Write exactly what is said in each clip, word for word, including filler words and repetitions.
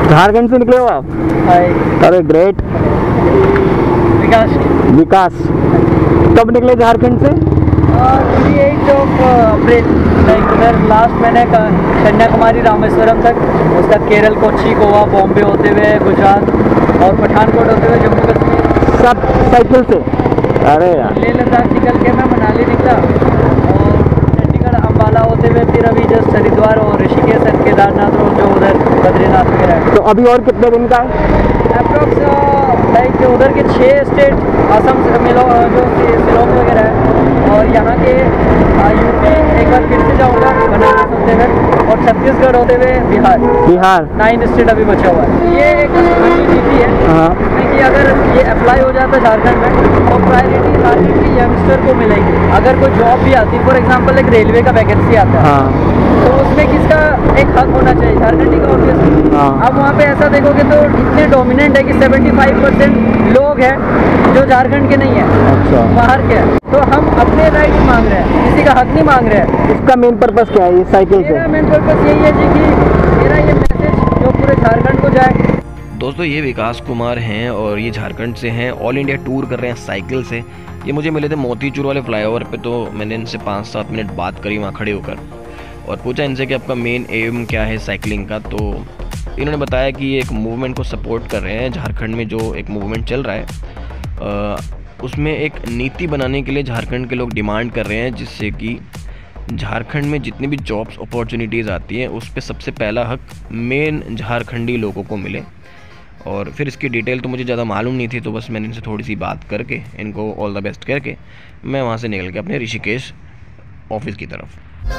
झारखंड से निकले हो आप? हाय। अरे ग्रेट। विकास। विकास कब निकले झारखंड से? Twenty eight of April, like उधर लास्ट मैंने कन्याकुमारी रामेश्वरम तक, उसका केरल, कोच्चि, गोवा, बॉम्बे होते हुए गुजरात और पठानकोट होते हुए जम्मू कश्मीर, सब साइकिल से? अरे यार। लेह लद्दाख निकल के मैं मनाली निकला और चंडीगढ़ अम्बाला होते हुए फिर अभी जस्ट हरिद्वार और ऋषिकेश एंड केदारनाथ और जो उधर बद्रीनाथ वगैरह है। तो अभी और कितने दिन का है? अप्रॉक्स लाइक उधर के छः स्टेट, असम से मिलो जो शिलोंग वगैरह है, और यहाँ के यूपी एक बार फिर से जाऊँगा बनारस होते हुए, और छत्तीसगढ़ होते हुए बिहार। बिहार नाइन स्टेट अभी बचा हुआ है। ये एक अच्छी नीति है जिसमें कि अगर ये अप्लाई हो जाता है झारखंड में तो प्रायोरिटी झारखंड के यंगस्टर को मिलेगी। अगर कोई जॉब भी आती है, फॉर एग्जाम्पल एक रेलवे का वैकेंसी आता है, हाँ। तो उसमें किसका एक हक होना चाहिए? झारखंडी का ऑब्वियसली। हाँ। अब वहाँ पे ऐसा देखोगे तो इतने डोमिनेंट है कि पचहत्तर परसेंट लोग हैं जो झारखंड के नहीं है, अच्छा, बाहर के हैं। तो हम अपने राइट्स मांग रहे हैं, किसी का हक नहीं मांग रहे हैं। इसका मेन पर्पस क्या है ये साइकिल से? मेरा मेन पर्पस यही है जी कि मेरा ये मैसेज जो पूरे झारखंड को जाए। दोस्तों ये विकास कुमार हैं और ये झारखंड से हैं, ऑल इंडिया टूर कर रहे हैं साइकिल से। ये मुझे मिले थे मोतीचूर वाले फ्लाईओवर पे, तो मैंने इनसे पाँच सात मिनट बात करी वहाँ खड़े होकर और पूछा इनसे कि आपका मेन एम क्या है साइकिलिंग का। तो इन्होंने बताया कि ये एक मूवमेंट को सपोर्ट कर रहे हैं। झारखंड में जो एक मूवमेंट चल रहा है आ, उसमें एक नीति बनाने के लिए झारखंड के लोग डिमांड कर रहे हैं, जिससे कि झारखंड में जितनी भी जॉब्स अपॉर्चुनिटीज़ आती हैं उस पर सबसे पहला हक मेन झारखंडी लोगों को मिले। और फिर इसकी डिटेल तो मुझे ज़्यादा मालूम नहीं थी, तो बस मैंने इनसे थोड़ी सी बात करके इनको ऑल द बेस्ट करके मैं वहाँ से निकल गया अपने ऋषिकेश ऑफिस की तरफ।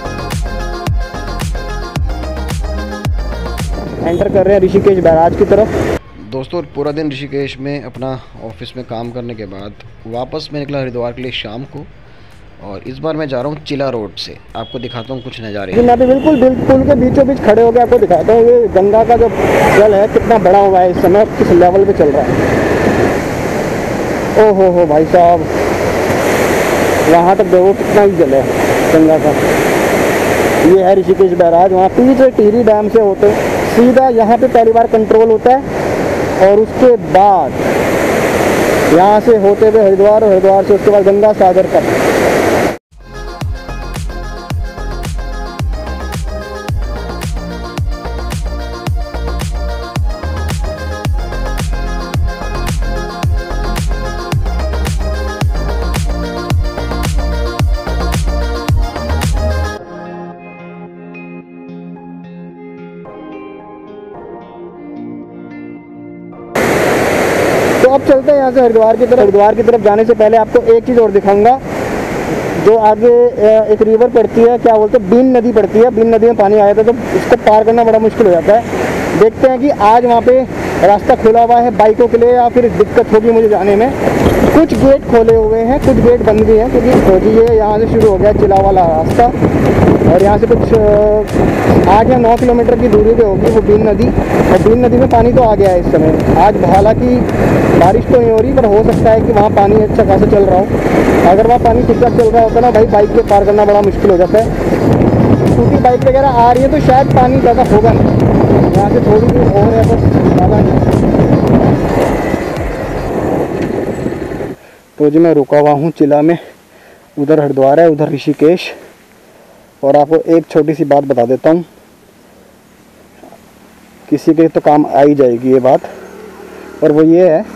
एंटर कर रहे हैं ऋषिकेश बैराज की तरफ। दोस्तों पूरा दिन ऋषिकेश में अपना ऑफिस में काम करने के बाद वापस मैं निकला हरिद्वार के लिए शाम को, और इस बार मैं जा रहा हूँ चिला रोड से। आपको दिखाता हूँ कुछ नज़ारे। मैं भी बिल्कुल बिल्कुल के बीचों बीच खड़े हो गए, आपको दिखाता हूँ ये गंगा का जो जल है कितना बड़ा हुआ है इस समय, किस लेवल पे चल रहा है। ओ हो हो भाई साहब, वहाँ तक देखो कितना ही जल है गंगा का। ये है ऋषिकेश बैराज। वहाँ पीछे टिहरी डैम से होते सीधा यहाँ पे पहली बार कंट्रोल होता है, और उसके बाद यहाँ से होते हुए हरिद्वार, और हरिद्वार से उसके बाद गंगा सागर तक। तो अब चलते हैं यहाँ से हरिद्वार की तरफ। हरिद्वार की तरफ जाने से पहले आपको एक चीज़ और दिखाऊंगा। जो आगे एक रिवर पड़ती है, क्या बोलते हैं, बीन नदी पड़ती है। बीन नदी में पानी आया था तो इसको पार करना बड़ा मुश्किल हो जाता है। देखते हैं कि आज वहाँ पे रास्ता खुला हुआ है बाइकों के लिए या फिर दिक्कत होगी मुझे जाने में। कुछ गेट खोले हुए हैं, कुछ गेट बंद भी हैं, क्योंकि खोजिए यहाँ से शुरू हो गया चिला वाला रास्ता, और यहाँ से कुछ आठ या नौ किलोमीटर की दूरी पे होगी वो बीन नदी। और बीन नदी में पानी तो आ गया है इस समय। आज हालांकि बारिश तो नहीं हो रही, पर हो सकता है कि वहाँ पानी अच्छा खासा चल रहा हो। अगर वहाँ पानी ठीक ठाक चल रहा होता ना भाई, बाइक के पार करना बड़ा मुश्किल हो जाता है। स्कूटी बाइक वगैरह आ रही है तो शायद पानी ज़्यादा होगा नहीं। यहाँ से थोड़ी दूर हो रहा है बस, ज़्यादा नहीं। तो जी मैं रुका हुआ हूँ चिला में। उधर हरिद्वार है, उधर ऋषिकेश। और आपको एक छोटी सी बात बता देता हूँ, किसी के तो काम आ ही जाएगी ये बात, और वो ये है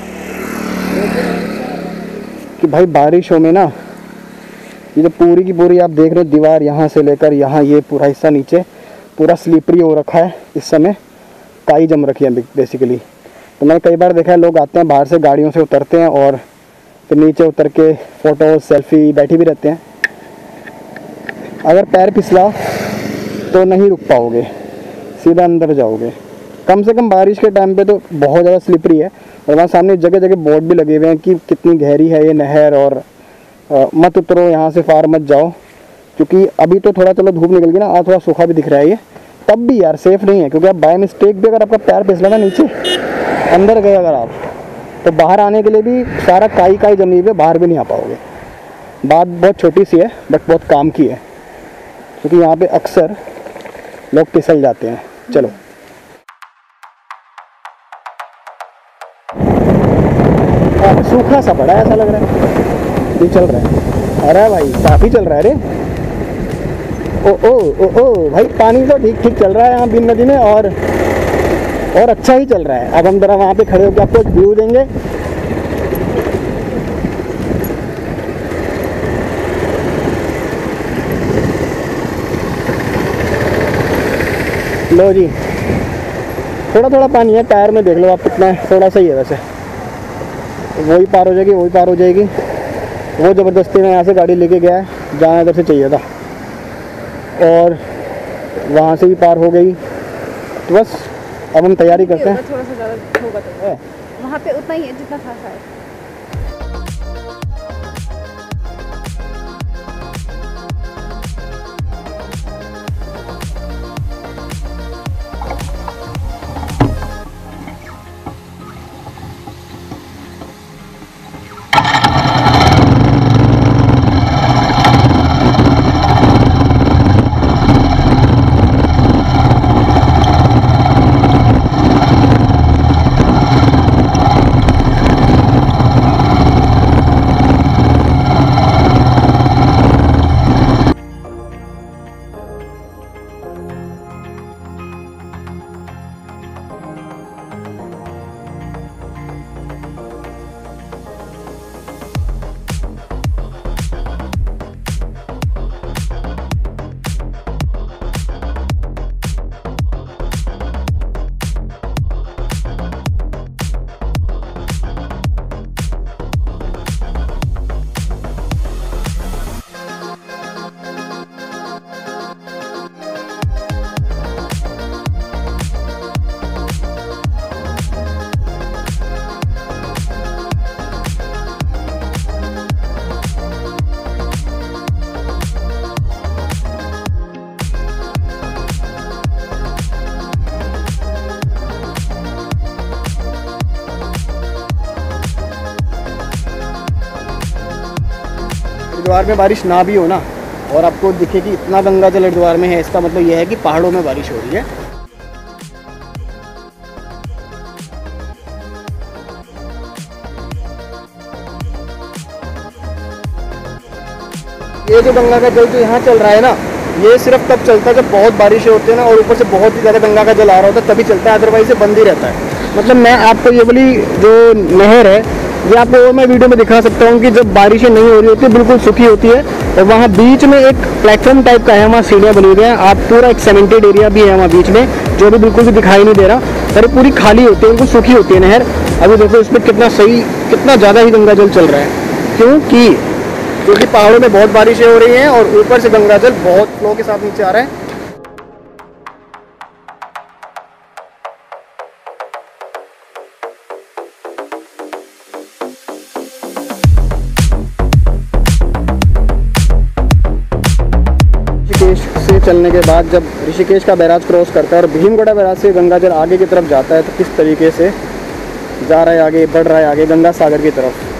कि भाई बारिशों में ना ये जो पूरी की पूरी आप देख रहे हो दीवार, यहाँ से लेकर यहाँ ये पूरा हिस्सा नीचे पूरा स्लिपरी हो रखा है। इस समय काई जम रखी है बेसिकली। तो मैंने कई बार देखा है लोग आते हैं बाहर से, गाड़ियों से उतरते हैं और फिर नीचे उतर के फ़ोटो सेल्फी बैठे भी रहते हैं। अगर पैर फिसला तो नहीं रुक पाओगे, सीधा अंदर जाओगे। कम से कम बारिश के टाइम पे तो बहुत ज़्यादा स्लिपरी है। और वहाँ सामने जगह जगह बोर्ड भी लगे हुए हैं कि कितनी गहरी है ये नहर, और आ, मत उतरो यहाँ से, फार मत जाओ। क्योंकि अभी तो थोड़ा चलो धूप निकल गई ना, आज थोड़ा सूखा भी दिख रहा है ये, तब भी यार सेफ़ नहीं है। क्योंकि आप बाय मिस्टेक भी अगर आपका पैर फिसला ना नीचे अंदर गए अगर आप, तो बाहर आने के लिए भी सारा काई काई जमी हुई है, बाहर भी नहीं आ पाओगे। बात बहुत छोटी सी है बट बहुत काम की है, क्योंकि यहाँ पे अक्सर लोग फिसल जाते हैं। चलो सूखा सा पड़ा है, ऐसा लग रहा है। ये चल रहा है, अरे भाई काफ़ी चल रहा है। अरे ओ ओ ओ ओ भाई पानी तो ठीक ठीक चल रहा है यहाँ बिन नदी में, और और अच्छा ही चल रहा है। अब हम जरा वहाँ पे खड़े होकर आपको व्यू देंगे। लो जी, थोड़ा थोड़ा पानी है, टायर में देख लो आप कितना है, थोड़ा सा ही है वैसे। वही पार हो जाएगी, वही पार हो जाएगी। वो ज़बरदस्ती में यहाँ से गाड़ी लेके गया है जहाँ इधर से चाहिए था, और वहाँ से भी पार हो गई। तो बस अब हम तैयारी करते हैं। थोड़ा सा ज़्यादा होगा तो वहाँ पे उतना ही है जितना था शायद। हरिद्वार में बारिश ना भी हो ना, और आपको दिखे कि इतना गंगा जल हरिद्वार में है, इसका मतलब यह है कि पहाड़ों में बारिश हो रही है। ये जो गंगा का जल जो यहाँ चल रहा है ना, ये सिर्फ तब चलता है जब बहुत बारिशें होती है ना, और ऊपर से बहुत ही ज़्यादा गंगा का जल आ रहा होता है, तभी चलता है, अदरवाइज ये बंद ही रहता है। मतलब मैं आपको ये वाली जो नहर है, ये आपको और मैं वीडियो में दिखा सकता हूँ कि जब बारिशें नहीं हो रही होती, बिल्कुल सूखी होती है, और वहाँ बीच में एक प्लेटफॉर्म टाइप का है, वहाँ सीढ़ियाँ बनी हुई हैं। आप पूरा एक सीमेंटेड एरिया भी है वहाँ बीच में, जो भी बिल्कुल भी दिखाई नहीं दे रहा, अरे पूरी खाली होती है, बिल्कुल सूखी होती है नहर। अभी देखो इसमें कितना सही, कितना ज़्यादा ही गंगा जल चल रहा है, क्योंकि क्योंकि पहाड़ों में बहुत बारिशें हो रही हैं, और ऊपर से गंगा जल बहुत फ्लो के साथ नीचे आ रहा है। ऋषिकेश से चलने के बाद जब ऋषिकेश का बैराज क्रॉस करता है और भीमगढ़ बैराज से गंगा जल आगे की तरफ जाता है, तो किस तरीके से जा रहा है, आगे बढ़ रहा है, आगे गंगा सागर की तरफ।